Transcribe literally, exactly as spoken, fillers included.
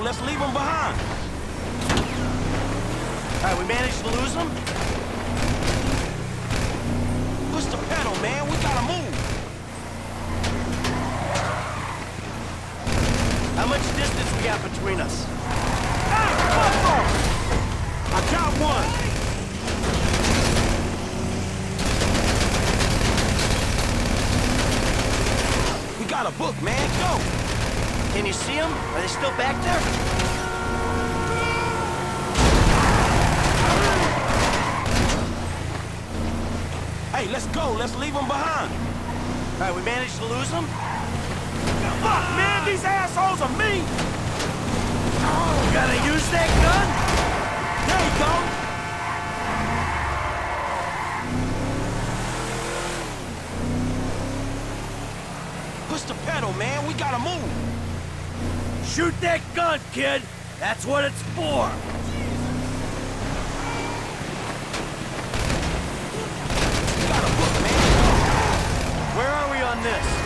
Let's leave them behind. All right, we managed to lose them. Push the pedal, man. We gotta move. How much distance we got between us? Hey, fuck off! I got one. We got a book, man. Go. Can you see them? Are they still back there? Hey, let's go. Let's leave them behind. All right, we managed to lose them. Fuck, man, these assholes are mean! Oh, gotta use that gun? There you go. Push the pedal, man. We gotta move. Shoot that gun, kid! That's what it's for! We got a book, man. Where are we on this?